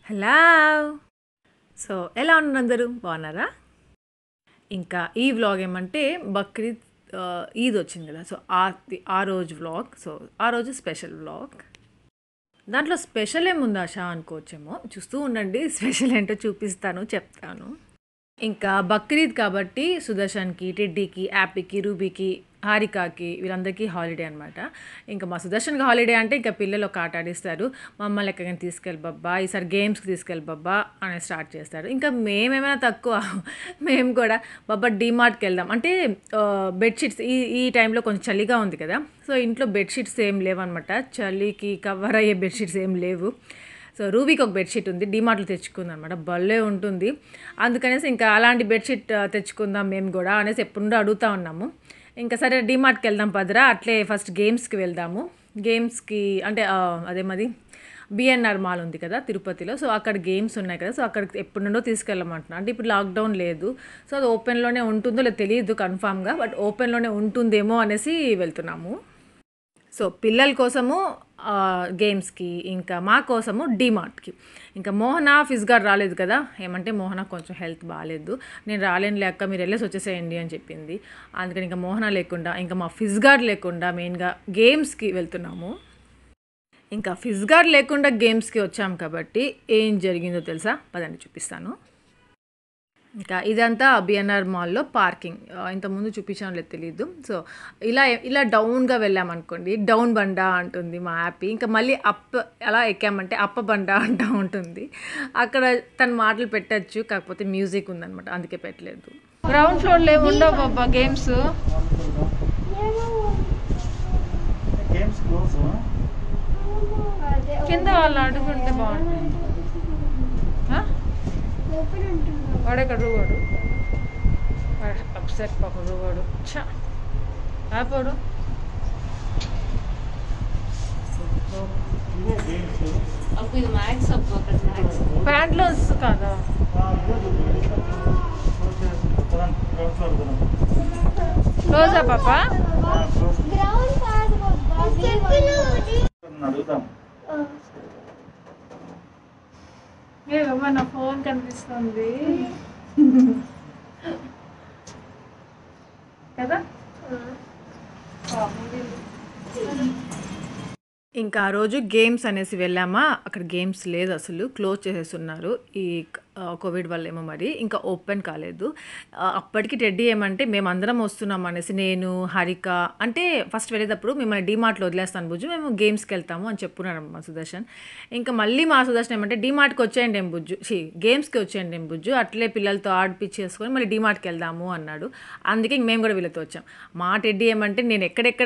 Hello! So, ఎలా ఉన్నారు అందరూ? బాగున్నారా? ఇంకా ఈ వ్లాగ్ ఏమంటే బక్రీద్ ఈద్ వచ్చింది కదా! సో, ఆ రోజు వ్లాగ్. సో, ఆ రోజు స్పెషల్ వ్లాగ్. దాంట్లో స్పెషల్ ఏముంది ఆషా అనుకోవచ్చేమో. చూస్తూ ఉండండి. స్పెషల్ ఏంటో చూపిస్తాను, చెప్తాను. ఇంకా బక్రీద్ కాబట్టి సుదర్శన్‌కి, టెడ్డీకి, యాపీకి, రూబీకి, హారికాకి వీళ్ళందరికీ హాలిడే అనమాట. ఇంకా మా సుదర్శన్‌కి హాలిడే అంటే ఇంకా పిల్లలు ఒక ఆట ఆడిస్తారు. మమ్మల్ని ఎక్కడికైనా తీసుకెళ్ళి బబ్బా, ఈసారి గేమ్స్‌కి తీసుకెళ్ళి బబ్బా అని స్టార్ట్ చేస్తారు. ఇంకా మేమేమైనా తక్కువ మేము కూడా బబ్బా డీమార్ట్‌కి వెళ్దాం. అంటే బెడ్‌షీట్స్ ఈ టైంలో కొంచెం చలిగా ఉంది కదా! సో, ఇంట్లో బెడ్‌షీట్స్ ఏం లేవనమాట. చలికి కవర్ అయ్యే బెడ్‌షీట్స్ ఏం లేవు. సో, రూబీకి ఒక బెడ్‌షీట్ ఉంది. డీమార్ట్‌లో తెచ్చుకుందనమాట. భలే ఉంటుంది. అందుకనేసి ఇంకా అలాంటి బెడ్‌షీట్ తెచ్చుకుందాం మేము గూడా అనేసి ఎప్పటినుండో అడుగుతా ఉన్నాము. ఇంకా సరే డీమార్ట్‌కి వెళ్దాం పదరా, అట్లే ఫస్ట్ గేమ్స్‌కి వెళ్దాము. గేమ్స్‌కి అంటే అదేమది బిఎన్ఆర్ మాల్ ఉంది కదా తిరుపతిలో. సో, అక్కడ గేమ్స్ ఉన్నాయి కదా! సో, అక్కడికి ఎప్పటినుండో తీసుకెళ్ళమంటున్నా. అంటే ఇప్పుడు లాక్‌డౌన్ లేదు. సో, అది ఓపెన్‌లోనే ఉంటుందో లేదో తెలీదు కన్ఫర్మ్‌గా. బట్ ఓపెన్‌లోనే ఉంటుందేమో అనేసి వెళ్తున్నాము. సో, పిల్లల కోసము గేమ్స్‌కి, ఇంకా మా కోసము డీమార్ట్‌కి. ఇంకా మోహన, ఫిజ్ గారు రాలేదు కదా! ఏమంటే మోహన కొంచెం హెల్త్ బాలేదు. నేను రాలేనులే అక్క, మీరు ఎళ్ళేసి వచ్చేసేయండి అని చెప్పింది. అందుకని ఇంకా మోహన లేకుండా, ఇంకా మా ఫిజ్ గారు లేకుండా మెయిన్‌గా గేమ్స్‌కి వెళ్తున్నాము. ఇంకా ఫిజ్ గారు లేకుండా గేమ్స్‌కి వచ్చాం కాబట్టి ఏం జరిగిందో తెలుసా? పదండి చూపిస్తాను. ఇంకా ఇదంతా బిఎన్ఆర్ మాల్‌లో పార్కింగ్. ఇంతకుముందు చూపించానో లేదో తెలీదు. సో, ఇలా డౌన్‌గా వెళ్ళామనుకోండి, డౌన్ బండా అంటుంది మా యాపీ. ఇంకా మళ్ళీ అలా ఎక్కామంటే అప్ప బండా అంటా ఉంటుంది. అక్కడ తన మాటలు పెట్టొచ్చు. కాకపోతే మ్యూజిక్ ఉందనమాట. అందుకే పెట్టలేదు. గ్రౌండ్ ఫ్లోర్‌లో ఏమి ఉండవు బాబా గేమ్స్. కింద వాళ్ళు అడుగుంటే బాగుంటుంది. వాడెక్కడ వాడు అప్సెట్ పాపడు వాడు చా ఆపోడు. ప్యాంట్లో కాదా? క్లోజా పాపా? ఏమమ్మా నా ఫోన్ కనిపిస్తుంది కదా. ఇంకా ఆ రోజు గేమ్స్ అనేసి వెళ్ళామా, అక్కడ గేమ్స్ లేదు, అసలు క్లోజ్ చేసేస్తున్నారు ఈ కోవిడ్ వల్ల ఏమో మరి. ఇంకా ఓపెన్ కాలేదు. అప్పటికి టెడ్డీ ఏమంటే మేమందరం వస్తున్నాం అనేసి, నేను హరిక అంటే ఫస్ట్ వెళ్ళేటప్పుడు మిమ్మల్ని డీమార్ట్లో వదిలేస్తాను బుజ్జు, మేము గేమ్స్కి వెళ్తాము అని చెప్పున్నాడు మా సుదర్శన్. ఇంకా మళ్ళీ మా సుదర్శన్ ఏమంటే డీమార్ట్కి వచ్చేయండి ఏం బుజ్జు, గేమ్స్కి వచ్చేయండి ఏం బుజ్జు, అట్లే పిల్లలతో ఆడిపించేసుకొని మళ్ళీ డీమార్ట్కి వెళ్దాము అన్నాడు. అందుకే మేము కూడా వీళ్ళతో వచ్చాం. మా టెడ్డీ ఏమంటే నేను ఎక్కడెక్కడ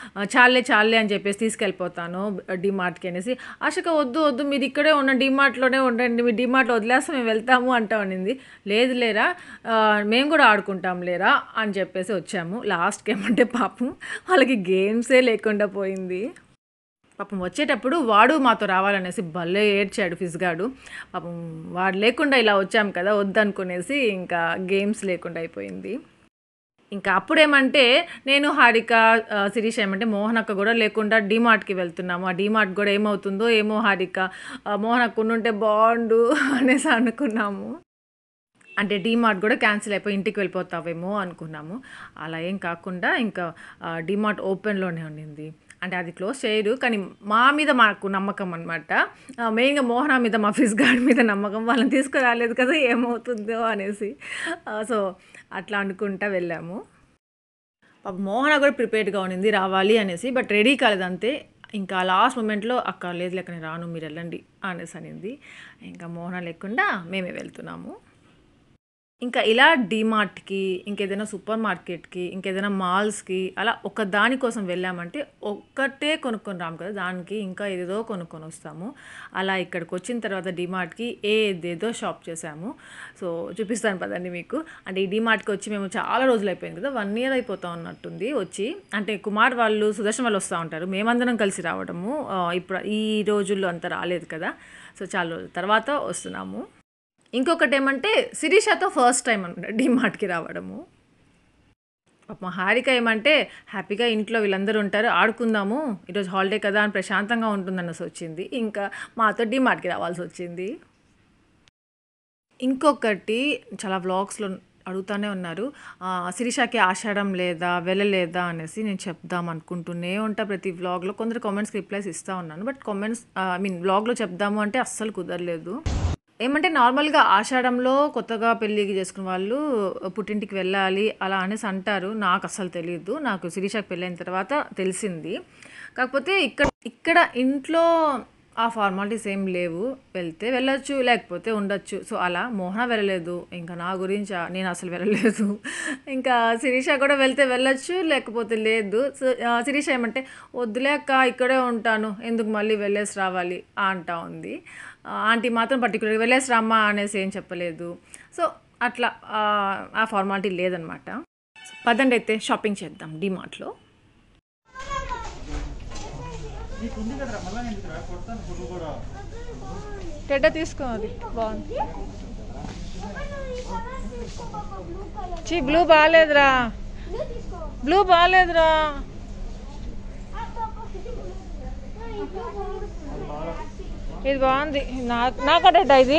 చాలే అని చెప్పేసి తీసుకెళ్ళిపోతాను డీమార్ట్కి అనేసి, ఆశక వద్దు మీరు ఇక్కడే ఉండండి, డీమార్ట్లోనే ఉండండి, మీరు డీమార్ట్లో వదిలేస్తాం మేము వెళ్తాము అంటా ఉండింది. లేదు లేరా, మేము కూడా ఆడుకుంటాం లేరా అని చెప్పేసి వచ్చాము. లాస్ట్కి ఏమంటే పాపం వాళ్ళకి గేమ్సే లేకుండా పోయింది. పాపం వచ్చేటప్పుడు వాడు మాతో రావాలనేసి భలే ఏడ్చాడు ఫిజ్గాడు. పాపం వాడు లేకుండా ఇలా వచ్చాం కదా వద్దనుకునేసి ఇంకా గేమ్స్ లేకుండా అయిపోయింది. ఇంకా అప్పుడేమంటే నేను హారిక, శిరీష ఏమంటే మోహనక్క కూడా లేకుండా డీమార్ట్‌కి వెళ్తున్నాము. ఆ డీమార్ట్ కూడా ఏమవుతుందో ఏమో హారిక, మోహనక్క ఉండుంటే బాగుండు అనేసి అనుకున్నాము. అంటే డీమార్ట్ కూడా క్యాన్సిల్ అయిపోయి ఇంటికి వెళ్ళిపోతావేమో అనుకున్నాము. అలా ఏం కాకుండా ఇంకా డీమార్ట్ ఓపెన్‌లోనే ఉండింది. అంటే అది క్లోజ్ చేయరు. కానీ మా మీద మాకు నమ్మకం అనమాట. మెయిన్‌గా మోహన మీద, మా ఫిజ్ గార్డ్ మీద నమ్మకం. వాళ్ళని తీసుకురాలేదు కదా ఏమవుతుందో అనేసి. సో, అట్లా అనుకుంటా వెళ్ళాము. పాపం మోహన కూడా ప్రిపేర్డ్‌గా ఉండింది రావాలి అనేసి. బట్ రెడీ కాలేదంతే. ఇంకా లాస్ట్ మొమెంట్‌లో అక్క లేదులే అక్క నేను రాను మీరెళ్ళండి అనేసి అనింది. ఇంకా మోహన లేకుండా మేమే వెళ్తున్నాము. ఇంకా ఇలా డీమార్ట్‌కి, ఇంకేదైనా సూపర్ మార్కెట్‌కి, ఇంకేదైనా మాల్స్‌కి అలా ఒక దాని కోసం వెళ్ళామంటే ఒక్కటే కొనుక్కొని రాము కదా! దానికి ఇంకా ఏదేదో కొనుక్కొని వస్తాము. అలా ఇక్కడికొచ్చిన తర్వాత డీమార్ట్‌కి ఏదేదో షాప్ చేశాము. సో, చూపిస్తాను పదండి మీకు. అంటే ఈ డీమార్ట్‌కి వచ్చి మేము చాలా రోజులైపోయింది కదా! 1 ఇయర్ అయిపోతా ఉన్నట్టుంది వచ్చి. అంటే కుమార్ వాళ్ళు, సుదర్శన్ వాళ్ళు వస్తా ఉంటారు. మేమందరం కలిసి రావడము. ఇప్పుడు ఈ రోజుల్లో అంత రాలేదు కదా! సో, చాలా రోజుల తర్వాత వస్తున్నాము. ఇంకొకటేమంటే శిరీషతో ఫస్ట్ టైం అనమాట డీమార్ట్‌కి రావడము. పాపం హారిక ఏమంటే హ్యాపీగా ఇంట్లో వీళ్ళందరూ ఉంటారు, ఆడుకుందాము, ఈరోజు హాలిడే కదా అని ప్రశాంతంగా ఉంటుందనేసి వచ్చింది. ఇంకా మాతో డీమార్ట్‌కి రావాల్సొచ్చింది. ఇంకొకటి చాలా వ్లాగ్స్‌లో అడుగుతానే ఉన్నారు. శిరీషకి ఆషాఢం లేదా? వెళ్ళలేదా? అనేసి నేను చెప్దాం అనుకుంటూనే ఉంటా ప్రతి వ్లాగ్‌లో. కొందరు కామెంట్స్‌కి రిప్లైస్ ఇస్తా ఉన్నాను. బట్ కామెంట్స్ ఐ మీన్ వ్లాగ్‌లో చెప్దాము అంటే అస్సలు కుదరలేదు. ఏమంటే నార్మల్‌గా ఆషాఢంలో కొత్తగా పెళ్ళికి చేసుకున్న వాళ్ళు పుట్టింటికి వెళ్ళాలి అలా అనేసి అంటారు. నాకస్సలు తెలీదు. నాకు శిరీషకి పెళ్ళైన తర్వాత తెలిసింది. కాకపోతే ఇక్కడ ఇంట్లో ఆ ఫార్మాలిటీస్ ఏం లేవు. వెళ్తే వెళ్ళొచ్చు, లేకపోతే ఉండొచ్చు. సో, అలా మోహన వెళ్ళలేదు. ఇంకా నా గురించి నేను అసలు వెళ్ళలేదు. ఇంకా శిరీష కూడా వెళ్తే వెళ్ళొచ్చు, లేకపోతే లేదు. సో, శిరీష ఏమంటే, "వద్దులే అక్క ఇక్కడే ఉంటాను. ఎందుకు మళ్ళీ వెళ్ళేసి రావాలి" అంటా ఉంది. ఆంటీ మాత్రం పర్టిక్యులర్‌గా వెళ్ళేసి రమ్మా అనేసి ఏం చెప్పలేదు. సో, అట్లా ఆ ఫార్మాలిటీ లేదనమాట. పదండి అయితే షాపింగ్ చేద్దాం డీమార్ట్‌లో. టెడ్డ తీసుకో, అది బాగుంది. బ్లూ బాగాలేదురా, బ్లూ బాగాలేదురా. ఇది బాగుంది. నాకట ఇది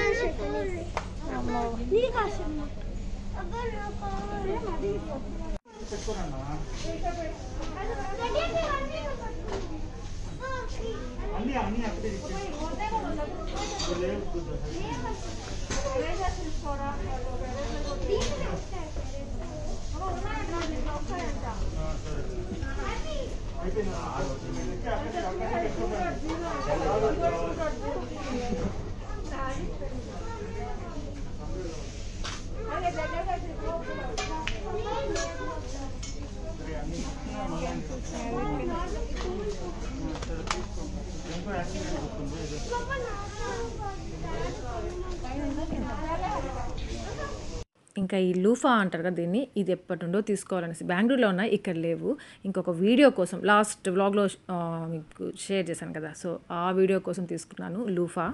ఇంకా ఈ లూఫా అంటారు కదా దీన్ని, ఇది ఎప్పటి నుండో తీసుకోవాలనేసి బెంగళూరులో ఉన్నాయి, ఇక్కడ లేవు. ఇంకొక వీడియో కోసం లాస్ట్ వ్లాగ్లో మీకు షేర్ చేశాను కదా, సో ఆ వీడియో కోసం తీసుకున్నాను లూఫా.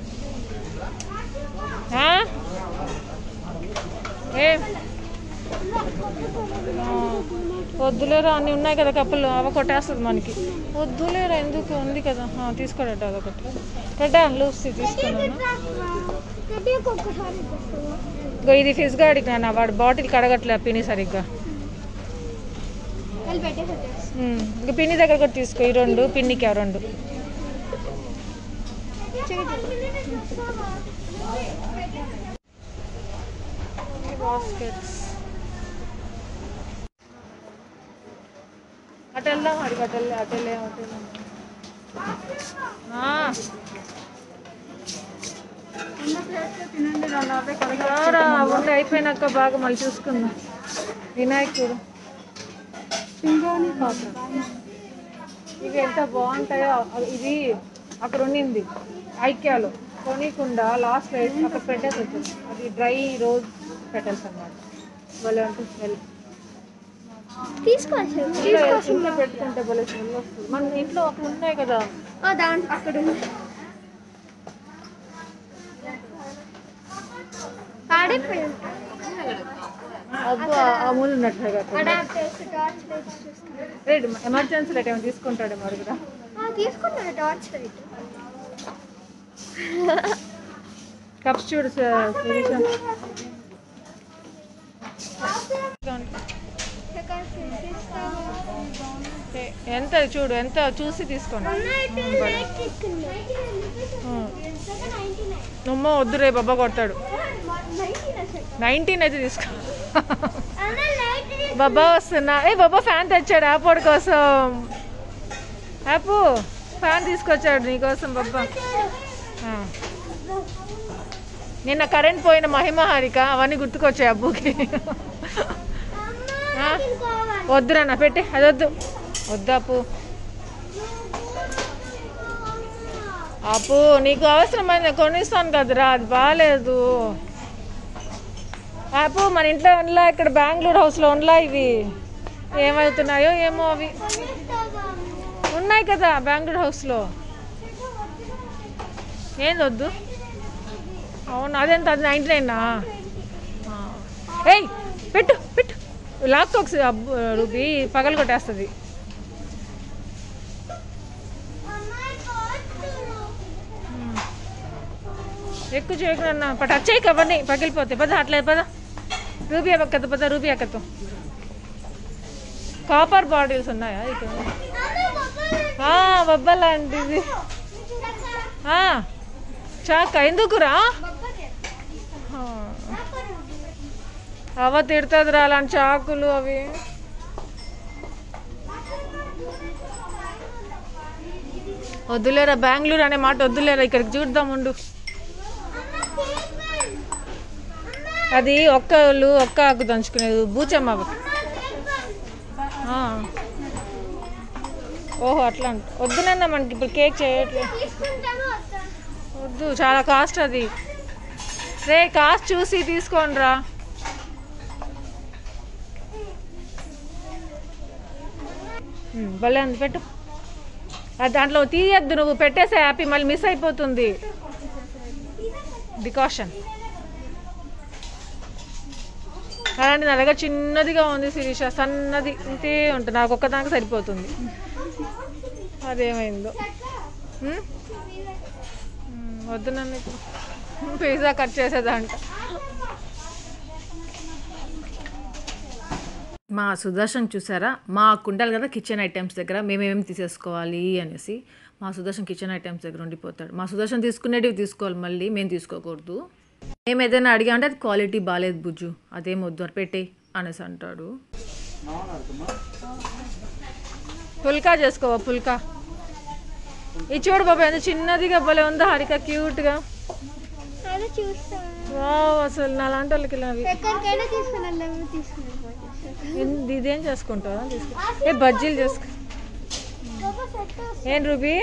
వద్దులేరా, అన్నీ ఉన్నాయి కదా కప్పులు, అవ కొట్టేస్తుంది మనకి. వద్దులేరా, ఎందుకు ఉంది కదా, తీసుకోడట అదొకటి. రెడ్డా లూఫ్స్ తీసుకున్నాను. ఇది ఫిజ్ గాడికి నాన్న, వాడు బాటిల్ కడగట్లే పిన్ని సరిగ్గా. ఇంకా పిన్ని దగ్గర కూడా తీసుకో, ఈ రెండు పిన్నికి ఆ రెండు. బాస్కెట్స్ అటు వెళ్దాం, అడిగి అటెళ్ళే ఉండి అయిపోయినాక బాగా మళ్ళీ చూసుకుందాం. వినాయకుడు పింగాణి పాత్ర ఇవి ఎంత బాగుంటాయో. ఇది అక్కడ ఉండింది ఐక్యాలో, కొనికుండా లాస్ట్ అక్కడ పెట్టేసి వచ్చింది. అది డ్రై రోజ్ పెట్టేసి అన్నమాట. భలే ఉంటుంది స్మెల్. ఇంట్లో పెట్టుకుంటే భలే స్మెల్ వస్తుంది. మన ఇంట్లో అక్కడ ఉన్నాయి కదా, అక్కడ అబ్బా అమూల్ ఉన్నట్టుగా ఎమర్జెన్సీ లైట్ ఏమైనా తీసుకుంటాడు మరి కూడా కప్స్ చూడు ఎంత చూడు, ఎంత చూసి తీసుకోండి. నమ్మ వద్దు, రేపు బాబా కొడతాడు. 19 అయితే తీసుకో. బాబా వస్తున్నా. బాబా ఫ్యాన్ తెచ్చాడు యాపోడ్ కోసం. యాపు ఫ్యాన్ తీసుకొచ్చాడు నీకోసం బాబా. నిన్న కరెంట్ పోయిన మహిమహారిక అవన్నీ గుర్తుకొచ్చాయి అబ్బుకి. వద్దురన్న పెట్టి, అది వద్దు వద్దాపు. అప్పు నీకు అవసరమైంది కొనిస్తాను కదరా, అది బాగాలేదు. అప్పు మన ఇంట్లో ఉండలా, ఇక్కడ బెంగళూరు హౌస్లో ఉండలా, ఇవి ఏమవుతున్నాయో ఏమో. అవి ఉన్నాయి కదా బెంగళూరు హౌస్లో. ఏంది వద్దు? అవును, అదెంత? అది 99. ఏయ్ పెట్టు పెట్టు, లాక్ రూబీ పగలు కొట్టేస్తుంది. ఎక్కువ చేయకుండా టచ్ చేయకు అవన్నీ పగిలిపోతాయి. పద అట్లే పద. రూబీ అక్కతో పద. రూబీ అక్కతో కాపర్ బాటిల్స్ ఉన్నాయా ఇక్కడ? బొబ్బలాంటిది చాక ఎందుకురా? అవ తిడుతుందిరా అలాంటి చాకులు అవి. వద్దులేరా, బెంగళూరు అనే మాట వద్దులేరా, ఇక్కడికి చూద్దాం ఉండు. అది ఒక్క ఆకు దంచుకునేది బూచమ్మ. ఓహో అట్లా అంట. వద్దునన్నా మనకి ఇప్పుడు కేక్ చేయట్లేదు. వద్దు, చాలా కాస్ట్ అది. రే కాస్ట్ చూసి తీసుకోండి రా. భలే అంది, పెట్టు. దాంట్లో తీయద్దు, నువ్వు పెట్టేసే హ్యాపీ మళ్ళీ మిస్ అయిపోతుంది. డికాషన్ అలాంటి నా దగ్గర చిన్నదిగా ఉంది శిరీష, సన్నది ఇంతే ఉంటుంది, నాకు ఒక్కదానికి సరిపోతుంది. అదేమైందో వద్దు నన్ను పిజ్జా కట్ చేసేదంట. మా సుదర్శన్ చూసారా, మాకు ఉండాలి కదా కిచెన్ ఐటమ్స్ దగ్గర మేమేమి తీసేసుకోవాలి అనేసి. మా సుదర్శన్ కిచెన్ ఐటమ్స్ దగ్గర ఉండిపోతాడు. మా సుదర్శన్ తీసుకునేటివి తీసుకోవాలి, మళ్ళీ మేము తీసుకోకూడదు. మేము ఏదైనా అడిగామంటే అది క్వాలిటీ బాగాలేదు బుజ్జు, అదేం వద్దు పెట్టే అనేసి అంటాడు. పుల్కా చేసుకోవా? పుల్కా ఇది చూడు బాబా, ఎంత చిన్నదిగా భలే ఉందా హారిక, క్యూట్గా. అసలు నా లాంటి వాళ్ళకి ఇలా ఇదేం చేసుకుంటావా? ఏ బజ్జీలు చేసుకో. ఏం రూబీ?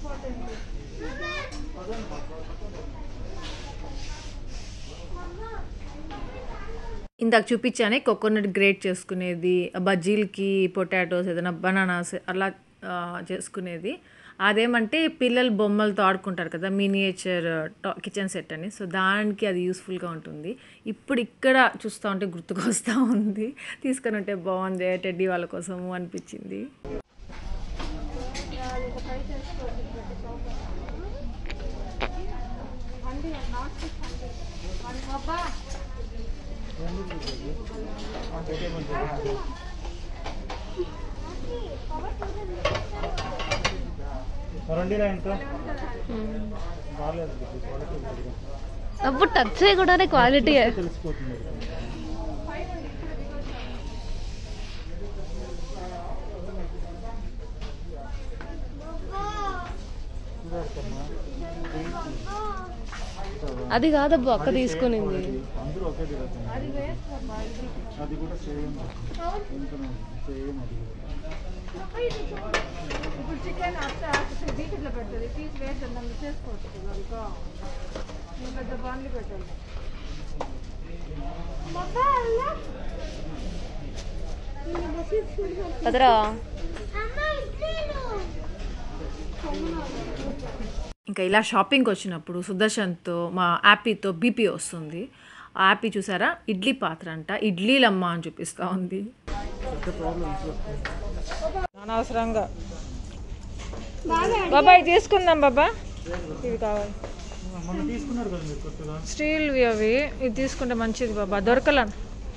ఇందాక చూపించానే కోకోనట్ గ్రేట్ చేసుకునేది, బజ్జీలకి పొటాటోస్ ఏదైనా బనానాస్ అలా చేసుకునేది. అదేమంటే పిల్లలు బొమ్మలతో ఆడుకుంటారు కదా, మినియేచర్ కిచెన్ సెట్ అని. సో దానికి అది యూస్ఫుల్గా ఉంటుంది. ఇప్పుడు ఇక్కడ చూస్తూ ఉంటే గుర్తుకొస్తూ ఉంది, తీసుకొని ఉంటే బాగుంది టెడ్డీ వాళ్ళ కోసము అనిపించింది. అప్పుడు టచ్ చేయకుండానే క్వాలిటీ అది కాదబ్బా అక్క తీసుకునింది. అదరా ఇంకా ఇలా షాపింగ్కి వచ్చినప్పుడు సుదర్శన్తో మా యాపీతో బీపీ వస్తుంది. ఆ యాపీ చూసారా, ఇడ్లీ పాత్ర అంట, ఇడ్లీలమ్మ అని చూపిస్తూ ఉంది. అనవసరంగా బాబాయ్ తీసుకుందాం బాబా, ఇవి కావాలి స్టీల్వి అవి, ఇది తీసుకుంటే మంచిది బాబా. దొరకలను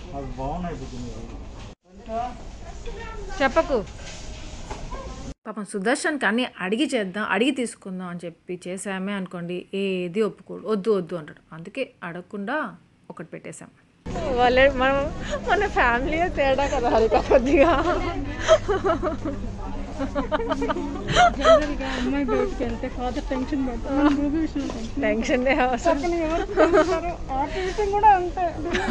చెప్పకు. పాపం సుదర్శన్ కానీ అడిగి చేద్దాం, అడిగి తీసుకుందాం అని చెప్పి చేసామే అనుకోండి, ఏది ఒప్పుకోడు, వద్దు వద్దు అంటాడు. అందుకే అడగకుండా ఒకటి పెట్టేశాం. వాళ్ళే మన ఫ్యామిలీ తేడా కదా హరిక కొద్దిగా. అమ్మాయి బయటకు వెళ్తే ఫాదర్ టెన్షన్ టెన్షన్ కూడా అంతే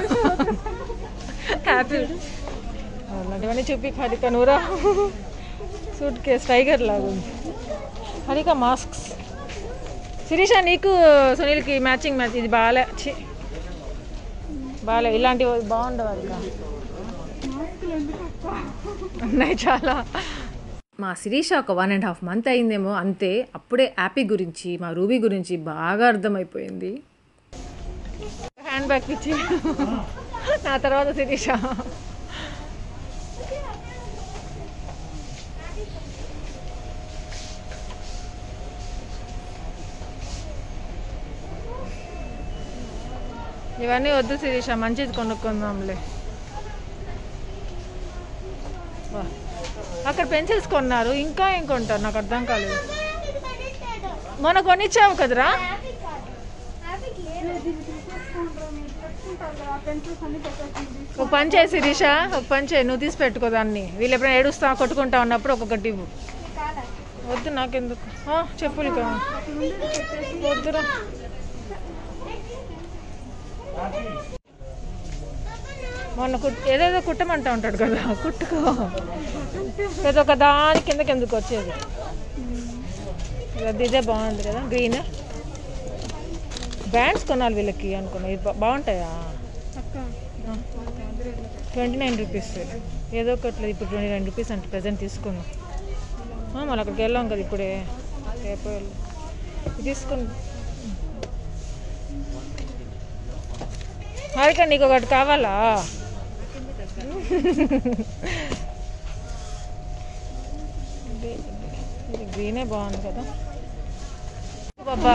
హ్యాపీ. అలాంటివన్నీ చూపి హరిక నూరా. సూట్ కేస్ టైగర్ లాగా ఉంది హరిక. మాస్క్స్ శిరీష నీకు సునీల్కి మ్యాచింగ్ ఇది బాగాలే బాగాలే, ఇలాంటివి బాగుండవు హరిక. ఉన్నాయి చాలా. మా శిరీష ఒక 1.5 month అయిందేమో అంతే, అప్పుడే యాపీ గురించి మా రూబీ గురించి బాగా అర్థమైపోయింది. హ్యాండ్ బ్యాగ్ ఇచ్చి నా తర్వాత శిరీష. ఇవన్నీ వద్దు శిరీష, మంచిది కొనుక్కుందాంలే. వా, అక్కడ పెన్సిల్స్ కొన్నారు, ఇంకా ఏం కొంటారు నాకు అర్థం కాలేదు. మొన్న కొనిచ్చావు కదరా. ఒక పని చేయి శిరీష, ఒక పని చేయి, నువ్వు తీసి పెట్టుకో దాన్ని. వీళ్ళు ఎప్పుడైనా ఏడుస్తా కొట్టుకుంటా ఉన్నప్పుడు ఒక్కొక్కటి ఇవ్వు. వద్దు నాకెందుకు. చెప్పులు వద్దురా. మొన్న ఏదేదో కుట్టమంటా ఉంటాడు కదా, కుట్టుకో. ఏదో ఒక దాని కిందకి ఎందుకు వచ్చేది. ఇదే బాగుంది కదా, గ్రీన్. బ్యాండ్స్ కొనాలి వీళ్ళకి అనుకున్నా. ఇది బాగుంటాయా? 29 రూపీస్. ఏదో ఒకట్లేదు. ఇప్పుడు 29 రూపీస్ అంటే ప్రజెంట్ తీసుకున్నాం. మళ్ళీ అక్కడికి వెళ్ళాం కదా ఇప్పుడే, రేపు తీసుకుని. హారిక నీకు ఒకటి కావాలా? ఇది గ్రీనే బాగుంది కదా బాబా.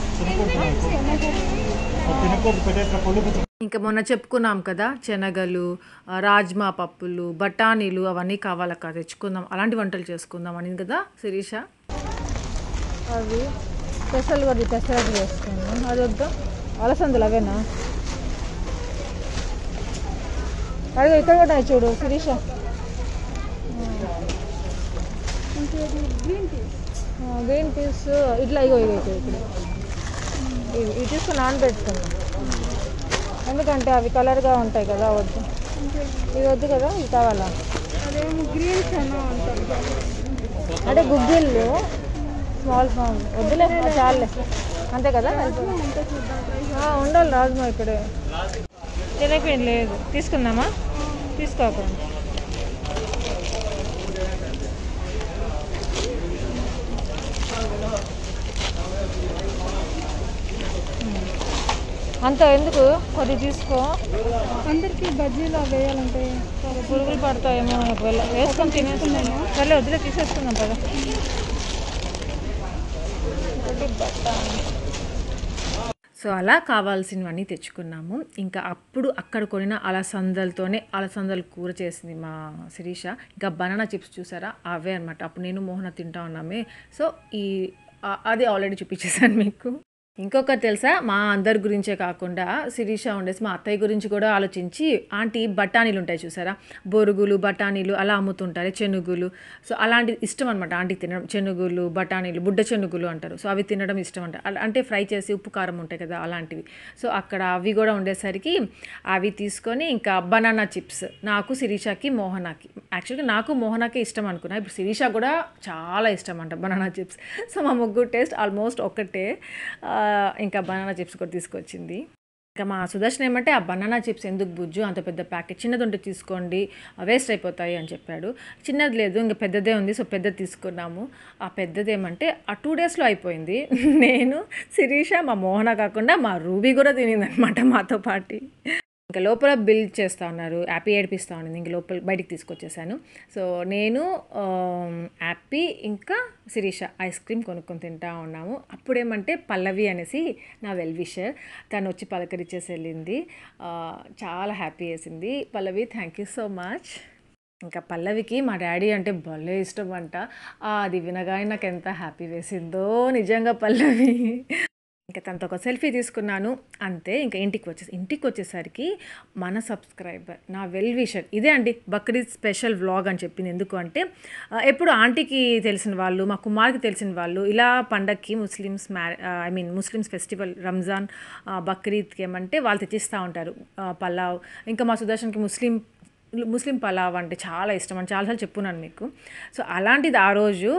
ఇంకా మొన్న చెప్పుకున్నాం కదా, శనగలు, రాజ్మా పప్పులు, బఠానీలు అవన్నీ కావాలక్క, తెచ్చుకుందాం, అలాంటి వంటలు చేసుకుందాం అని కదా శిరీష. అవి పెసలు కూడా పెసరట్టు చేసుకుందాం. అది వద్దా? అలసందలు అవేనా? అదే ఇక్కడ కూడా చూడు శిరీష. గ్రీన్ పీస్ ఇట్లా ఇగో ఇగో ఇక్కడ ఇవి తీసుకుని నానబెట్టుకున్నాం, ఎందుకంటే అవి కలర్గా ఉంటాయి కదా. వద్దు, ఇది వద్దు కదా, ఇది కావాలా? అంటే గుగ్గిళ్ళు స్మాల్ ఫామ్ వద్దులే, చాలులే, అంతే కదా. ఉండాలి రాజ్మా ఇక్కడే. శనగపిండి లేదు, తీసుకుందామా? తీసుకోకండి. అంత ఎందుకు, కొద్ది తీసుకో. అందరికి బజ్జీలు వేయాలంటే పురుగులు పడతాయేమో, ఒకవేళ వేసుకొని తినేస్తున్నాను. సరే వదిలే, తీసేసుకుందాం కదా. సో అలా కావాల్సినవన్నీ తెచ్చుకున్నాము. ఇంకా అప్పుడు అక్కడ కొనిన అలసందల కూర చేసింది మా శిరీష. ఇంకా బనానా చిప్స్ చూసారా, అవే అనమాట. అప్పుడు నేను మోహన తింటా ఉన్నామే. సో అది ఆల్రెడీ చూపించేశాను మీకు. ఇంకొకటి తెలుసా, మా అందరి గురించే కాకుండా శిరీష ఉండేసి మా అత్తయ్య గురించి కూడా ఆలోచించి, ఆంటీ బఠానీలు ఉంటాయి చూసారా, బొరుగులు బఠానీలు అలా అమ్ముతుంటారు, చెనుగులు. సో అలాంటి ఇష్టం అనమాట ఆంటీకి తినడం. చెనుగులు, బఠానీలు, బుడ్డ చెనుగులు అంటారు. సో అవి తినడం ఇష్టం అంట. అంటే ఫ్రై చేసి ఉప్పు కారం ఉంటాయి కదా, అలాంటివి. సో అక్కడ అవి కూడా ఉండేసరికి అవి తీసుకొని, ఇంకా బనానా చిప్స్ నాకు, శిరీషకి, మోహనాకి. యాక్చువల్గా నాకు మోహనాకే ఇష్టం అనుకున్నా, ఇప్పుడు శిరీష కూడా చాలా ఇష్టం అంట బనానా చిప్స్. సో మా ముగ్గురు టేస్ట్ ఆల్మోస్ట్ ఒక్కటే. ఇంకా బనానా చిప్స్ కూడా తీసుకొచ్చింది. ఇంకా మా సుదర్శన్ ఏమంటే, ఆ బనానా చిప్స్ ఎందుకు బుజ్జు, అంత పెద్ద ప్యాకెట్, చిన్నది ఉంటే తీసుకోండి, వేస్ట్ అయిపోతాయి అని చెప్పాడు. చిన్నది లేదు, ఇంకా పెద్దదే ఉంది. సో పెద్దది తీసుకున్నాము. ఆ పెద్దది ఏమంటే ఆ 2 డేస్లో అయిపోయింది. నేను, శిరీష, మా మోహన కాకుండా మా రూబీ కూడా తినిందనమాట మాతో పాటు. ఇంకా లోపల బిల్ చేస్తూ ఉన్నారు, యాపీ ఏడిపిస్తూ ఉండింది. ఇంక లోపల బయటికి తీసుకొచ్చేసాను. సో నేను, యాపీ ఇంకా శిరీష ఐస్ క్రీమ్ కొనుక్కొని తింటా ఉన్నాము. అప్పుడేమంటే పల్లవి అనేసి నా వెల్ విషర్, తను వచ్చి పలకరించేసి వెళ్ళింది. చాలా హ్యాపీ వేసింది Pallavi, thank you so much. ఇంకా పల్లవికి మా డాడీ అంటే భలే ఇష్టం అంట. అది వినగానే నాకు ఎంత హ్యాపీ వేసిందో నిజంగా పల్లవి. ఇంకా తనతో ఒక సెల్ఫీ తీసుకున్నాను, అంతే. ఇంకా ఇంటికి వచ్చేసరికి మన సబ్స్క్రైబర్, నా వెల్ విషర్, ఇదే అండి బక్రీద్ స్పెషల్ వ్లాగ్ అని చెప్పింది. ఎందుకు అంటే, ఎప్పుడు ఆంటీకి తెలిసిన వాళ్ళు, మా కుమార్కి తెలిసిన వాళ్ళు ఇలా పండగకి ముస్లిమ్స్ ఫెస్టివల్ రంజాన్, బక్రీద్కి ఏమంటే వాళ్ళు తెచ్చిస్తూ ఉంటారు పలావ్. ఇంకా మా సుదర్శన్కి ముస్లిం పలావ్ అంటే చాలా ఇష్టం అని చాలాసార్లు చెప్పున్నాను మీకు. సో అలాంటిది ఆ రోజు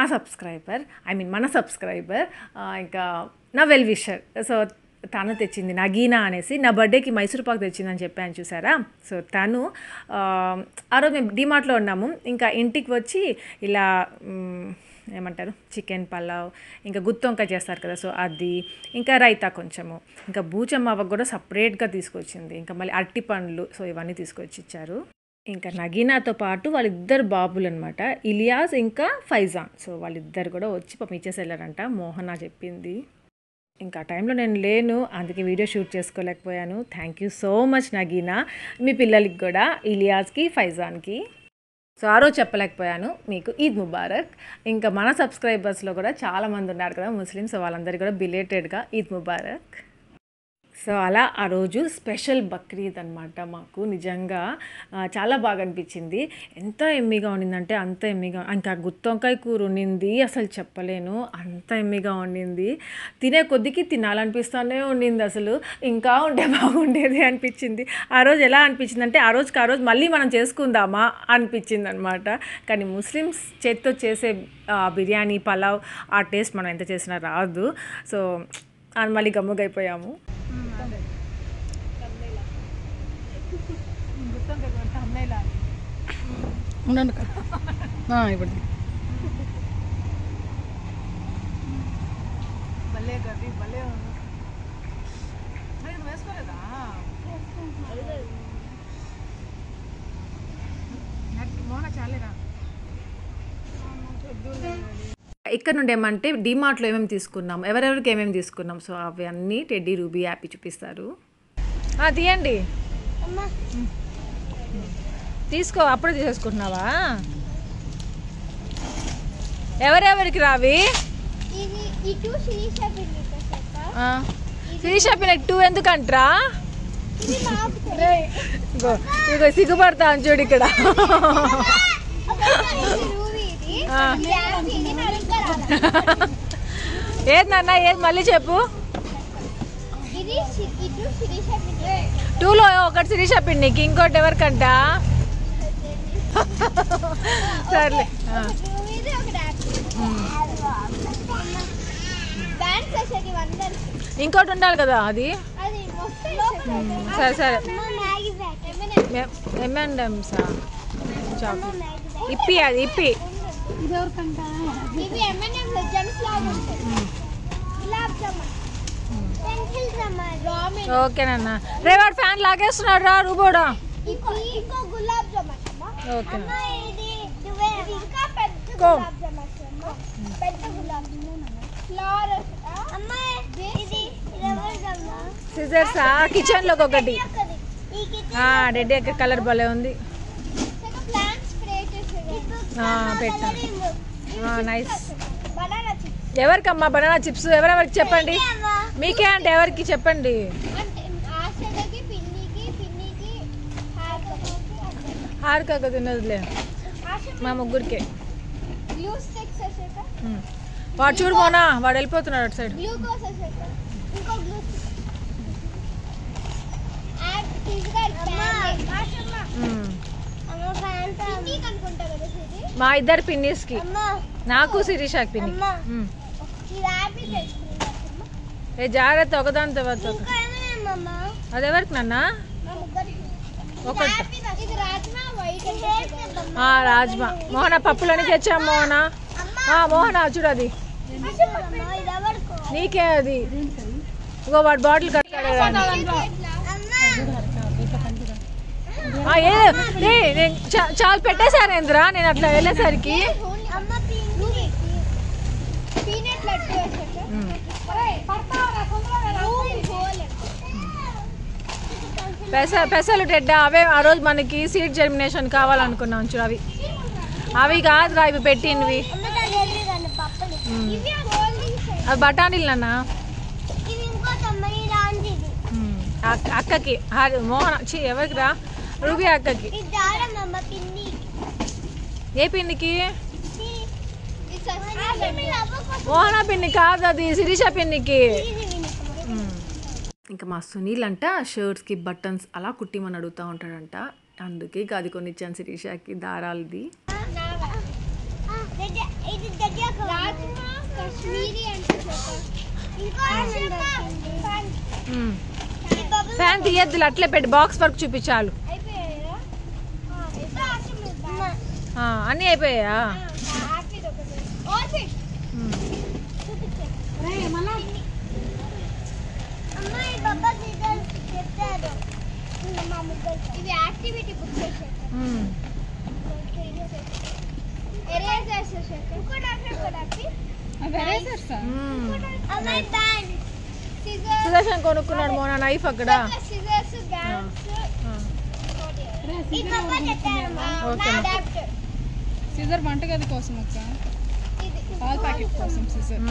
మన సబ్స్క్రైబర్, ఇంకా నా వెల్ విషర్, సో తను తెచ్చింది నగీనా అనేసి, నా బర్త్డేకి మైసూర్ పాక్ తెచ్చిందని చెప్పాను చూసారా. సో తను ఆ రోజు మేము డిమార్ట్లో ఉన్నాము. ఇంకా ఇంటికి వచ్చి ఇలా ఏమంటారు, చికెన్ పలావ్, ఇంకా గుత్తొంకాయ చేస్తారు కదా, సో అది, ఇంకా రైతా కొంచెము, ఇంకా బూచమ్మవ్వకు కూడా సపరేట్గా తీసుకొచ్చింది. ఇంకా మళ్ళీ అరటి పండ్లు, సో ఇవన్నీ తీసుకొచ్చి ఇచ్చారు. ఇంకా నగీనాతో పాటు వాళ్ళిద్దరు బాబులు అనమాట, ఇలియాస్ ఇంకా ఫైజాన్. సో వాళ్ళిద్దరు కూడా వచ్చి పాపం ఇచ్చేసి వెళ్ళారంట, మోహన చెప్పింది. ఇంకా టైంలో నేను లేను, అందుకే వీడియో షూట్ చేసుకోలేకపోయాను. Thank you so much Nagina, మీ పిల్లలకి కూడా, ఇలియాస్కి, ఫైజాన్కి. సో ఆ రోజు చెప్పలేకపోయాను మీకు ఈద్ ముబారక్. ఇంకా మన సబ్స్క్రైబర్స్లో కూడా చాలామంది ఉన్నారు కదా ముస్లిమ్స్, వాళ్ళందరికీ కూడా బిలేటెడ్గా ఈద్ ముబారక్. సో అలా ఆ రోజు స్పెషల్ బక్రీద్ అనమాట. మాకు నిజంగా చాలా బాగా అనిపించింది. ఎంత ఎమ్మిగా ఉండిందంటే అంత ఎమ్మిగా, ఇంకా గుత్తొంకాయ కూర ఉండింది, అసలు చెప్పలేను, అంత ఎమ్మిగా ఉండింది. తినే కొద్దికి తినాలనిపిస్తూనే ఉండింది. అసలు ఇంకా ఉంటే బాగుండేది అనిపించింది. ఆ రోజు ఎలా అనిపించింది అంటే ఆ రోజు మళ్ళీ మనం చేసుకుందామా అనిపించింది అనమాట. కానీ ముస్లిమ్స్ చేతితో చేసే బిర్యానీ, పలావ్ ఆ టేస్ట్ మనం ఎంత చేసినా రాదు. సో మళ్ళీ గమ్ముగైపోయాము. ఉండండి ఇప్పుడు భలే గది భలే వేసుకోలేదా? చాలేరా. ఇక్కడ నుండి ఏమంటే డీమార్ట్లో ఏమేమి తీసుకున్నాం, ఎవరెవరికి ఏమేమి తీసుకున్నాం, సో అవన్నీ టెడ్డీ రూబీ యాపీ చూపిస్తారు. తీయండి, తీసుకో. అప్పుడు తీసేసుకుంటున్నావా? ఎవరెవరికి రావి? శిరీష పిల్లకి 2 ఎందుకంట్రా? ఇగో సిగ్గుపడతా చూడు ఇక్కడ. ఏది నాన్న, ఏది మళ్ళీ చెప్పు. 2లో ఒకటి శిరీష పిండికి, ఇంకోటి ఎవరికంట? సర్లే. ఇంకోటి ఉండాలి కదా అది. సరే సరే. M&M's ఇప్పి, అది ఇప్పి. ఓకేనన్నా. రేవాడు ఫ్యాన్ లాగేస్తున్నాడు రా రూబోడా. ఓకే. సిజర్సా కిచెన్లోకి ఒకటి. రెడ్ ఎక్క కలర్ భలే ఉంది. పెట్టా. నైస్. ఎవరికమ్మా బనానా చిప్స్? ఎవరెవరికి చెప్పండి. మీకే అంటే ఎవరికి చెప్పండి. హారిక తిన్నదిలే, మా ముగ్గురికే. వాడు చూడు మోనా, వాడు వెళ్ళిపోతున్నాడు అటు సైడ్. మా ఇద్దరు పిన్నిస్కి, నాకు శిరీషాకి పిన్ని. ఏ జాగ్రత్త, ఒకదాని తర్వాత అది ఎవరికి నాన్న? ఒకటి రాజ్మా. మోహన పప్పులని తెచ్చాం మోహన. మోహన చూడు అది నీకే. అది ఇంకో వాడు బాటిల్ కట్టాడు. చాలా పెట్టేశారేంద్రా నేను అట్లా వెళ్ళేసరికి. పెసలు టెడ్డా అవే ఆ రోజు మనకి సీడ్ జర్మినేషన్ కావాలనుకున్నాం చూడు. అవి కాదురా, ఇవి పెట్టినవి. అవి బఠానీలు అన్న. అక్కకి మోహన ఎవరికి రా? రూబీ అక్కకి. ఏ పిండికి? మోహన పిండి కాదు, అది శిరీష పిండికి. ఇంకా మా సునీల్ అంట షర్ట్స్కి బటన్స్ అలా కుట్టిమని అడుగుతూ ఉంటాడంట. అందుకే అది కొన్ని ఇచ్చాను శిరీషకి, దారాలది. ఫ్యాన్ తీయద్దులు, అట్లే పెట్టి బాక్స్ వర్క్ చూపించాలు. అన్నీ అయిపోయా? ఇవి యాక్టివిటీ బుక్ చేశారు. ఎరేజర్స్ ఇంకోటి అక్కడ అవి ఎరేజర్స్. అమ్మాయి బ్యాండ్ scissors, సుదర్శన్ కొనుక్కున్నాడు మోనా నైఫ్ అక్కడ. scissors, bands. ఇది పప్పా చెప్పారమ్మా. నా adapter. సీజర్ వంటగది కోసం అక్క, ఇది పాల్ ప్యాకెట్ కోసం సీజర్.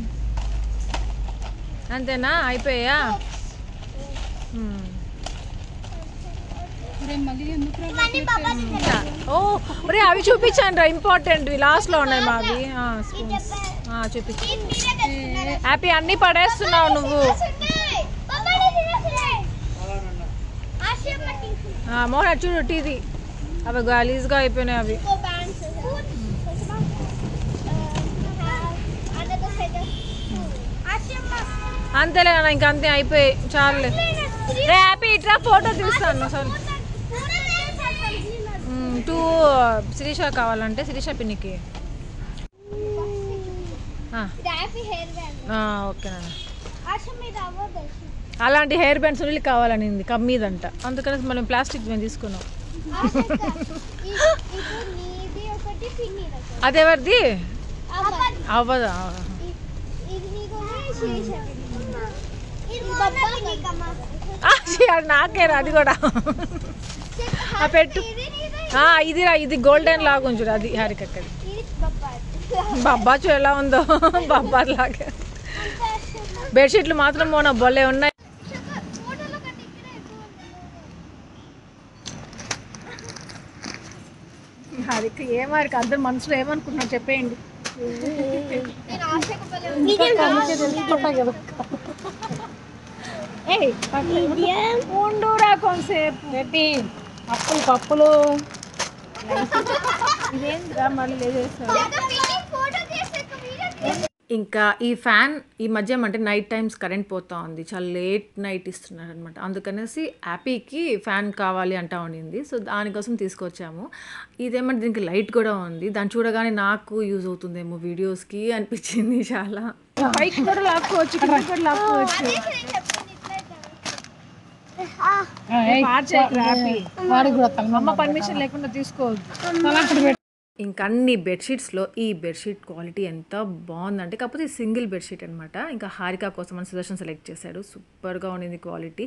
అంతేనా అయిపోయా? మళ్ళీ ఎందుకు ఇవన్నీ పప్పా చెప్పారు. ఓ ఒరే అవి చూపించండి రా, ఇంపార్టెంట్వి లాస్ట్లో ఉన్నాయి మావి. స్పూన్స్ చూపించు. ఇది మీరే తెచ్చుకున్నారా? హ్యాపీ అన్నీ పడేస్తున్నావు నువ్వు. ఉన్నాయి. పప్పా తినేసినాయి. ఆశయం పట్టింది. మోహన్ చూడు టీది అవి గలీజ్గా అయిపోయినాయి అవి. ఇంకో bands. another set of ఆశయం అంతేలే నాన్న, ఇంక అంతే అయిపోయాయి చాలులే. రే హ్యాపీ ఇట్లా ఫోటో తీస్తాను సార్. 2 శిరీష కావాలంటే శిరీష పిన్నికి. ఓకే నాన్న. అలాంటి హెయిర్ బ్యాండ్ సునీల్ కావాలనింది కమ్మీదంట, అందుకని మనం ప్లాస్టిక్ మేము తీసుకున్నాం. అదెవరిది? అవ్వదా? అది నాకేరా అది కూడా. పెట్టు. ఇది గోల్డెన్ లాగా ఉంచుడు, అది హారికక్కది. బొబ్బాచు ఎలా ఉందో బొబ్బా లాగా. బెడ్షీట్లు మాత్రం మోన బొల్లే ఉన్నాయి. హారిక ఏమారికి అందరు మనసులో ఏమనుకుంటున్నారు చెప్పేయండి. ఉండురా కొంతసేపు. పప్పులు ఇదేంద్రా మళ్ళీ లేచేస్తారు. ఇంకా ఈ ఫ్యాన్ ఈ మధ్య అంటే నైట్ టైమ్స్ కరెంట్ పోతా ఉంది, చాలా లేట్ నైట్ ఇస్తున్నారు అనమాట. అందుకనేసి హ్యాపీకి ఫ్యాన్ కావాలి అంటా ఉండింది. సో దానికోసం తీసుకొచ్చాము. ఇదేమంటే దీనికి లైట్ కూడా ఉంది, దాన్ని చూడగానే నాకు యూజ్ అవుతుందేమో వీడియోస్కి అనిపించింది చాలా. పైకి కూడా లాక్కోవచ్చు, కింద కూడా లాక్కోవచ్చు. అమ్మ పర్మిషన్ లేకుండా తీసుకోవద్దు. ఇంకా అన్ని బెడ్షీట్స్లో ఈ బెడ్షీట్ క్వాలిటీ ఎంత బాగుందంటే, కాకపోతే సింగిల్ బెడ్షీట్ అనమాట. ఇంకా హారిక కోసం అని సుదర్శన్ సెలెక్ట్ చేశాడు, సూపర్గా ఉండింది క్వాలిటీ.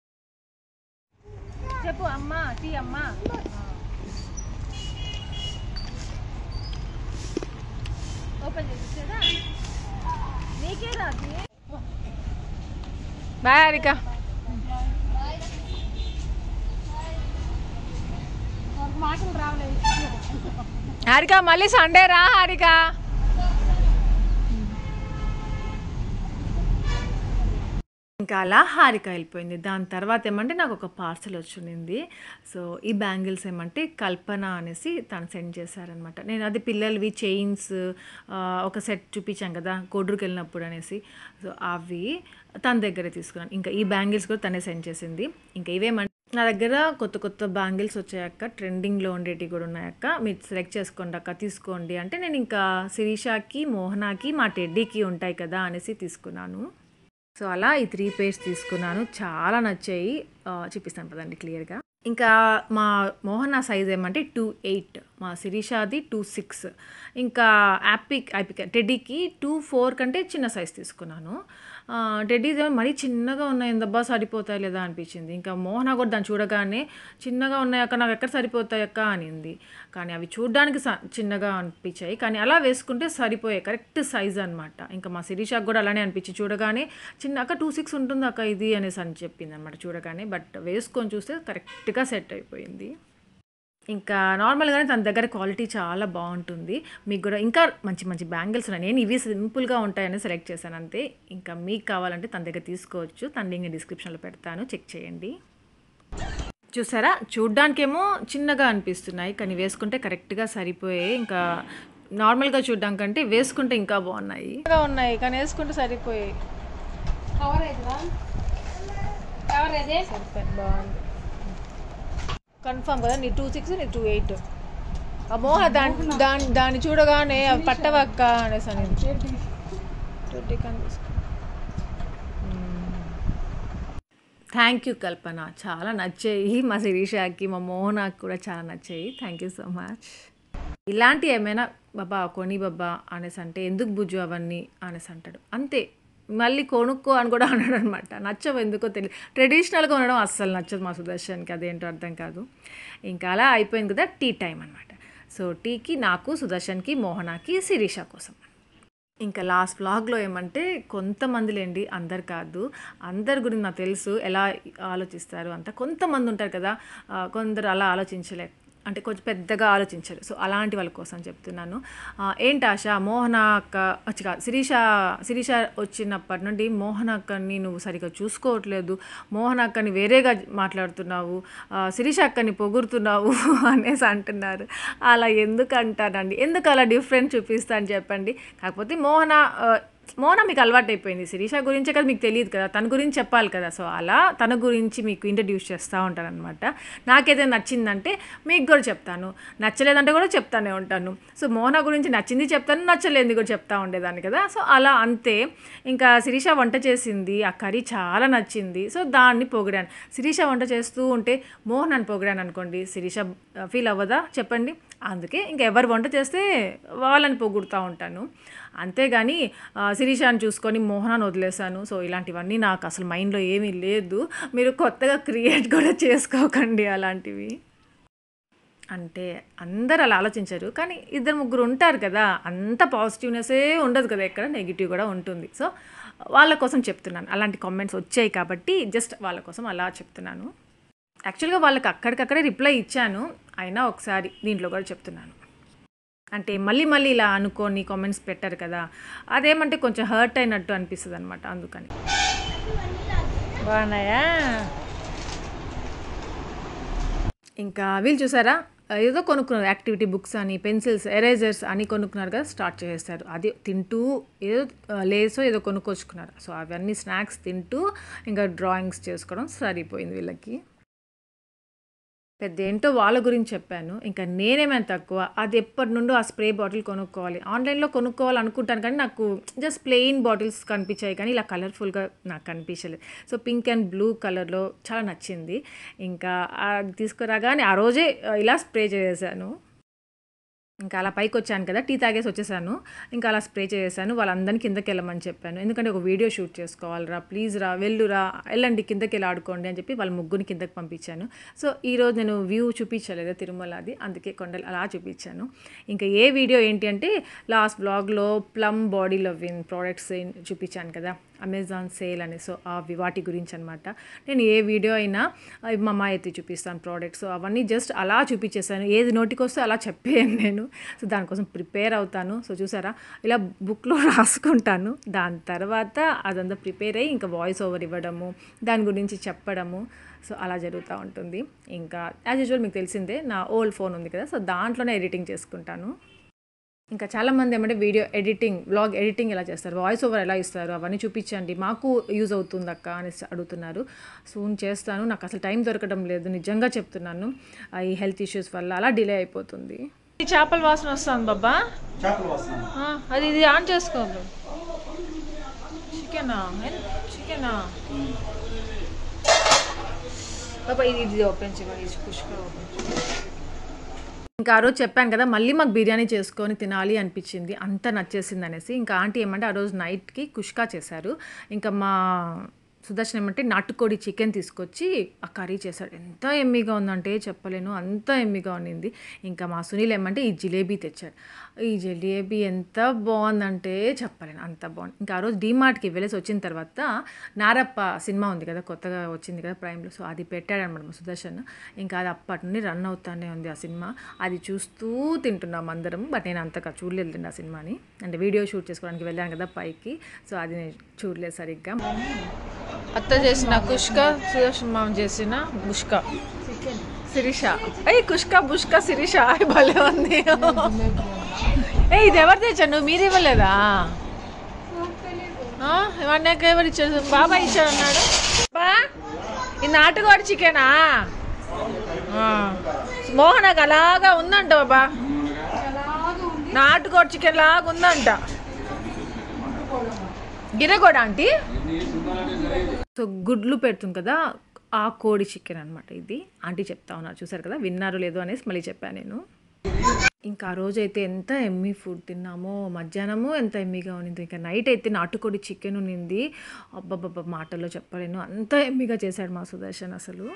చెప్పు అమ్మా టీ అమ్మా. ఓపెన్ చేసేదా నీకే రాదు. బాయ్ హారిక. మాటలు రావలేదు. హారిక మళ్ళీ సండే రా హారిక. ఇంకా అలా హారిక వెళ్ళిపోయింది. దాని తర్వాత ఏమంటే నాకు ఒక పార్సల్ వచ్చింది. సో ఈ బ్యాంగిల్స్ ఏమంటే కల్పన అనేసి తను సెండ్ చేశారనమాట. నేను అది పిల్లలవి చైన్స్ ఒక సెట్ చూపించాం కదా కోడ్రుకి వెళ్ళినప్పుడు అనేసి, సో అవి తన దగ్గరే తీసుకున్నాను. ఇంకా ఈ బ్యాంగిల్స్ కూడా తనే సెండ్ చేసింది. ఇంకా ఇవేమంటే నా దగ్గర కొత్త కొత్త బ్యాంగిల్స్ వచ్చాయక్క, ట్రెండింగ్లో ఉండేటివి కూడా ఉన్నాయక్క, మీరు సెలెక్ట్ చేసుకోండి అక్క తీసుకోండి అంటే, నేను ఇంకా శిరీషాకి మోహనాకి మా టెడ్డీకి ఉంటాయి కదా అనేసి తీసుకున్నాను. సో అలా ఈ 3 pairs తీసుకున్నాను, చాలా నచ్చాయి. చూపిస్తాను పదండి క్లియర్గా. ఇంకా మా మోహన సైజ్ ఏమంటే 2.8, మా శిరీషాది 2.6, ఇంకా టెడ్డీకి 2.4 కంటే చిన్న సైజ్ తీసుకున్నాను. టెడ్డీస్ ఏమో మరీ చిన్నగా ఉన్నాయి, ఎందబ్బా సరిపోతాయి లేదా అనిపించింది. ఇంకా మోహన కూడా దాన్ని చూడగానే చిన్నగా ఉన్నాయక్క నాకు ఎక్కడ సరిపోతాయక్క అనింది. కానీ అవి చూడడానికి చిన్నగా అనిపించాయి, కానీ అలా వేసుకుంటే సరిపోయాయి, కరెక్ట్ సైజ్ అనమాట. ఇంకా మా శిరీషాకు కూడా అలానే అనిపించింది, చూడగానే చిన్న అక్క 2.6 ఉంటుంది అక్క ఇది అనేసి అని చెప్పింది అనమాట చూడగానే. బట్ వేసుకొని చూస్తే కరెక్ట్గా సెట్ అయిపోయింది. ఇంకా నార్మల్గానే తన దగ్గర క్వాలిటీ చాలా బాగుంటుంది. మీకు కూడా ఇంకా మంచి మంచి బ్యాంగిల్స్ ఉన్నాయి, నేను ఇవి సింపుల్గా ఉంటాయని సెలెక్ట్ చేశాను అంతే. ఇంకా మీకు కావాలంటే తన దగ్గర తీసుకోవచ్చు, తన లింక్ డిస్క్రిప్షన్లో పెడతాను, చెక్ చేయండి. చూసారా చూడ్డానికేమో చిన్నగా అనిపిస్తున్నాయి, కానీ వేసుకుంటే కరెక్ట్గా సరిపోయాయి. ఇంకా నార్మల్గా చూడ్డాం కంటే వేసుకుంటే ఇంకా బాగున్నాయి కానీ వేసుకుంటే సరిపోయాయి. బాగుంది కన్ఫర్మ్ కదా, నీ 2.6 నీ 2.8. అమ్మో దాన్ని చూడగానే అవి పట్టవక్క అనేసి అని. థ్యాంక్ యూ కల్పన, చాలా నచ్చాయి మా శిరీషాకి మా మోహనాకి కూడా చాలా నచ్చాయి. Thank you so much. ఇలాంటి ఏమైనా బాబా కొని బాబా అనేసి అంటే ఎందుకు బుజ్జు అవన్నీ అనేసి అంటాడు, అంతే మళ్ళీ కొనుక్కో అని కూడా అన్నాడు అనమాట. నచ్చవు ఎందుకో తెలియదు, ట్రెడిషనల్గా ఉండడం అస్సలు నచ్చదు మా సుదర్శన్కి, అదేంటో అర్థం కాదు. ఇంకా అలా అయిపోయింది కదా టీ టైం అనమాట. సో టీకి నాకు, సుదర్శన్కి, మోహనాకి, శిరీష కోసం. ఇంకా లాస్ట్ వ్లాగ్లో ఏమంటే కొంతమందిలేండి, అందరు కాదు, అందరి గురించి నాకు తెలుసు ఎలా ఆలోచిస్తారు అంత. కొంతమంది ఉంటారు కదా, కొందరు అలా ఆలోచించలే, అంటే కొంచెం పెద్దగా ఆలోచించారు. సో అలాంటి వాళ్ళ కోసం చెప్తున్నాను. ఏంటి ఆశ, మోహన అక్క శిరీష వచ్చినప్పటి నుండి మోహన అక్కని నువ్వు సరిగ్గా చూసుకోవట్లేదు, మోహన అక్కని వేరేగా మాట్లాడుతున్నావు, శిరీష అక్కని పొగుడుతున్నావు అనేసి అంటున్నారు. అలా ఎందుకు అంటానండి, ఎందుకు అలా డిఫరెంట్ చూపిస్తాను చెప్పండి. కాకపోతే మోహన మీకు అలవాటు అయిపోయింది, శిరీష గురించే కదా మీకు తెలియదు కదా, తన గురించి చెప్పాలి కదా. సో అలా తన గురించి మీకు ఇంట్రడ్యూస్ చేస్తూ ఉంటాను అనమాట. నాకేదైనా నచ్చిందంటే మీకు కూడా చెప్తాను, నచ్చలేదంటే కూడా చెప్తానే ఉంటాను. సో మోహన గురించి నచ్చింది చెప్తాను, నచ్చలేంది కూడా చెప్తా ఉండేదాన్ని కదా. సో అలా అంతే. ఇంకా శిరీష వంట చేసింది, ఆ కర్రీ చాలా నచ్చింది, సో దాన్ని పొగిడాను. శిరీష వంట చేస్తూ ఉంటే మోహనాన్ని పొగిడాను అనుకోండి, శిరీష ఫీల్ అవ్వదా చెప్పండి. అందుకే ఇంకా ఎవరు వంట చేస్తే వాళ్ళని పొగుడుతూ ఉంటాను, అంతేగాని శిరీషాని చూసుకొని మోహనాన్ని వదిలేశాను. సో ఇలాంటివన్నీ నాకు అసలు మైండ్లో ఏమీ లేదు, మీరు కొత్తగా క్రియేట్ కూడా చేసుకోకండి అలాంటివి. అంటే అందరు అలా ఆలోచించరు, కానీ 2-3 ఉంటారు కదా, అంత పాజిటివ్నెస్సే ఉండదు కదా, ఎక్కడ నెగిటివ్ కూడా ఉంటుంది. సో వాళ్ళ కోసం చెప్తున్నాను, అలాంటి కామెంట్స్ వచ్చాయి కాబట్టి జస్ట్ వాళ్ళ కోసం అలా చెప్తున్నాను. యాక్చువల్గా వాళ్ళకి అక్కడికక్కడే రిప్లై ఇచ్చాను, అయినా ఒకసారి దీంట్లో కూడా చెప్తున్నాను. అంటే మళ్ళీ ఇలా అనుకోని కామెంట్స్ పెట్టారు కదా, అదేమంటే కొంచెం హర్ట్ అయినట్టు అనిపిస్తుంది అనమాట, అందుకని. బాగున్నాయా? ఇంకా వీళ్ళు చూసారా, ఏదో కొనుక్కున్నారు, యాక్టివిటీ బుక్స్ అని, పెన్సిల్స్, ఎరేజర్స్ అని కొనుక్కున్నారు కదా, స్టార్ట్ చేసేస్తారు. అది తింటూ ఏదో లేసో ఏదో కొనుక్కొచ్చుకున్నారు. సో అవన్నీ స్నాక్స్ తింటూ ఇంకా డ్రాయింగ్స్ చేసుకోవడం సరిపోయింది వీళ్ళకి. పెద్ద ఏంటో వాళ్ళ గురించి చెప్పాను, ఇంకా నేనేమైనా తక్కువ. అది ఎప్పటి నుండో ఆ స్ప్రే బాటిల్ కొనుక్కోవాలి, ఆన్లైన్లో కొనుక్కోవాలనుకుంటాను, కానీ నాకు జస్ట్ ప్లెయిన్ బాటిల్స్ కనిపించాయి, కానీ ఇలా కలర్ఫుల్గా నాకు కనిపించలేదు. సో పింక్ అండ్ బ్లూ కలర్లో చాలా నచ్చింది. ఇంకా తీసుకురాగానే ఆ రోజే ఇలా స్ప్రే చేసేసాను. ఇంకా అలా పైకి వచ్చాను కదా, టీ తాగేసి వచ్చేసాను, ఇంకా అలా స్ప్రే చేసేసాను. వాళ్ళందరినీ కిందకి వెళ్ళమని చెప్పాను, ఎందుకంటే ఒక వీడియో షూట్ చేసుకోవాలిరా, ప్లీజ్ రా, వెళ్ళండి కిందకి వెళ్ళి ఆడుకోండి అని చెప్పి వాళ్ళ ముగ్గురిని కిందకి పంపించాను. సో ఈరోజు నేను వ్యూ చూపించలేదు తిరుమలది, అందుకే కొండలు అలా చూపించాను. ఇంకా ఏ వీడియో ఏంటి అంటే లాస్ట్ బ్లాగ్లో ప్లమ్ బాడీ లవిన్ ప్రోడక్ట్స్ చూపించాను కదా, అమెజాన్ సేల్ అని. సో వాటి గురించి అనమాట. నేను ఏ వీడియో అయినా మా అమ్మ ఎత్తి చూపిస్తాను ప్రోడక్ట్స్, అవన్నీ జస్ట్ అలా చూపించేసాను, ఏది నోటికి వస్తే అలా చెప్పేయను నేను. సో దానికోసం ప్రిపేర్ అవుతాను. సో చూసారా, ఇలా బుక్లో రాసుకుంటాను, దాని తర్వాత అదంతా ప్రిపేర్ అయ్యి ఇంకా వాయిస్ ఓవర్ ఇవ్వడము, దాని గురించి చెప్పడము, సో అలా జరుగుతూ ఉంటుంది. ఇంకా యాజ్ యూజువల్ మీకు తెలిసిందే, నా ఓల్డ్ ఫోన్ ఉంది కదా, సో దాంట్లోనే ఎడిటింగ్ చేసుకుంటాను. ఇంకా చాలామంది ఏమంటే వీడియో ఎడిటింగ్, వ్లాగ్ ఎడిటింగ్ ఎలా చేస్తారు, వాయిస్ ఓవర్ ఎలా ఇస్తారు, అవన్నీ చూపించండి, మాకు యూజ్ అవుతుంది అక్క అని అడుగుతున్నారు. సూన్ చేస్తాను, నాకు అసలు టైం దొరకడం లేదు, నిజంగా చెప్తున్నాను, ఈ హెల్త్ ఇష్యూస్ వల్ల అలా డిలే అయిపోతుంది. చేపల వాసన వస్తుంది బాబా, అది ఇది ఆన్ చేసుకోవాలి. చికెనా బాబా, ఇది ఓపెన్ చేయాలి, పుష్కర్ ఓపెన్ చేయాలి. ఇంకా ఆ రోజు చెప్పాను కదా, మళ్ళీ మాకు బిర్యానీ చేసుకొని తినాలి అనిపించింది, అంత నచ్చేసింది అనేసి. ఇంకా ఆంటీ ఏమంటే ఆ రోజు నైట్కి కుష్కా చేశారు. ఇంకా మా సుదర్శన్ ఏమంటే నాటుకోడి చికెన్ తీసుకొచ్చి ఆ కర్రీ చేశాడు, ఎంత ఎమ్మిగా ఉందంటే చెప్పలేను, అంత ఎమ్మిగా ఉన్నింది. ఇంకా మా సునీల్ ఏమంటే ఈ జిలేబీ తెచ్చాడు, ఈ జిలేబీ ఎంత బాగుందంటే చెప్పలేను, అంత బాగుంది. ఇంకా ఆ రోజు డీమార్ట్కి వెళ్ళేసి వచ్చిన తర్వాత నారప్ప సినిమా ఉంది కదా, కొత్తగా వచ్చింది కదా ప్రైమ్లో, సో అది పెట్టాడనమాట మా సుదర్శన్. ఇంకా అది అప్పటి నుండి రన్ అవుతానే ఉంది ఆ సినిమా, అది చూస్తూ తింటున్నాం అందరం. బట్ నేను అంతగా చూడలేదండి ఆ సినిమాని, అంటే వీడియో షూట్ చేసుకోవడానికి వెళ్ళాను కదా పైకి, సో అది నేను చూడలేదు సరిగ్గా. అత్త చేసిన కుష్క, సుదర్శన్ మామ చేసిన బుష్క, శిరీష. అయ్యి కుష్క బుష్క శిరీష భలే ఉంది. ఇది ఎవరు తెచ్చాను, మీరు ఇవ్వలేదా? ఇవన్నీ ఎవరు ఇచ్చారు? బాబాయ్ ఇచ్చాడు అన్నాడు. బా ఈ నాటుకోడి చికెనా? మోహనకు అలాగా ఉందంట బాబా, నాటుకోడి చికెన్ లాగా ఉందంట. గిరగోడ ఆంటీ, సో గుడ్లు పెడుతుంది కదా, ఆ కోడి చికెన్ అనమాట ఇది. ఆంటీ చెప్తా ఉన్నారు, చూసారు కదా, విన్నారు లేదు అనేసి మళ్ళీ చెప్పాను నేను. ఇంకా ఆ రోజైతే ఎంత ఎమ్మీ ఫుడ్ తిన్నామో, మధ్యాహ్నము ఎంత ఎమ్మీగా ఉన్నిందో, ఇంకా నైట్ అయితే నాటుకోడి చికెన్ ఉన్నింది. అబ్బబ్బబ్బా! మాటల్లో చెప్పలేను. అంత ఎమ్మీగా చేశాడు మా సుదర్శన్ అసలు.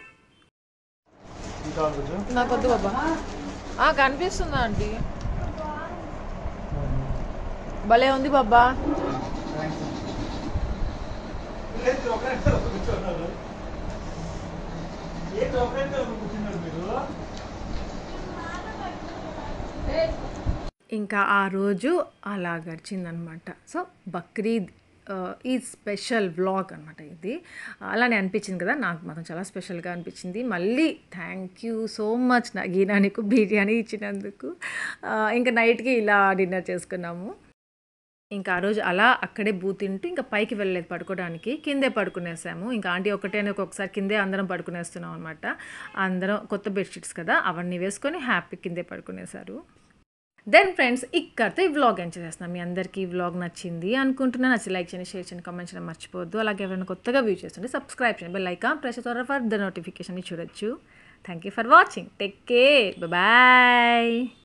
నాకొద్దు బాబా. కనిపిస్తుందా ఆంటీ? భలే ఉంది బాబా. ఇంకా ఆ రోజు అలా గడిచిందనమాట. సో బక్రీద్ ఈ స్పెషల్ వ్లాగ్ అనమాట ఇది. అలానే అనిపించింది కదా, నాకు మాత్రం చాలా స్పెషల్గా అనిపించింది. మళ్ళీ thank you so much Nagina నీకు బిర్యానీ ఇచ్చినందుకు. ఇంకా నైట్కి ఇలా డిన్నర్ చేసుకున్నాము. ఇంకా ఆ రోజు అలా అక్కడే తింటూ ఇంకా పైకి వెళ్ళలేదు పడుకోవడానికి, కిందే పడుకునేసాము. ఇంకా ఆంటీ ఒకటేనే ఒక్కొక్కసారి కిందే అందరం పడుకునేస్తున్నాం అనమాట. అందరం కొత్త బెడ్షీట్స్ కదా, అవన్నీ వేసుకొని హ్యాపీ కిందే పడుకునేసారు. దెన్ ఫ్రెండ్స్, ఇక్కడితో ఈ వ్లాగ్ ఎంజాయ్ చేస్తున్నాం. మీ అందరికీ ఈ వ్లాగ్ నచ్చింది అనుకుంటున్నాను. నచ్చి లైక్ చేయండి, షేర్ చేయండి, కామెంట్ చేయడం మర్చిపోవద్దు. అలాగే ఎవరైనా కొత్తగా వ్యూ చేస్తుంటే సబ్స్క్రైబ్ చేయండి, బెల్ ఐకాన్ ప్రెస్ చేసి ఫర్ ద నోటిఫికేషన్ చూడొచ్చు. Thank you for watching. Take care, bye.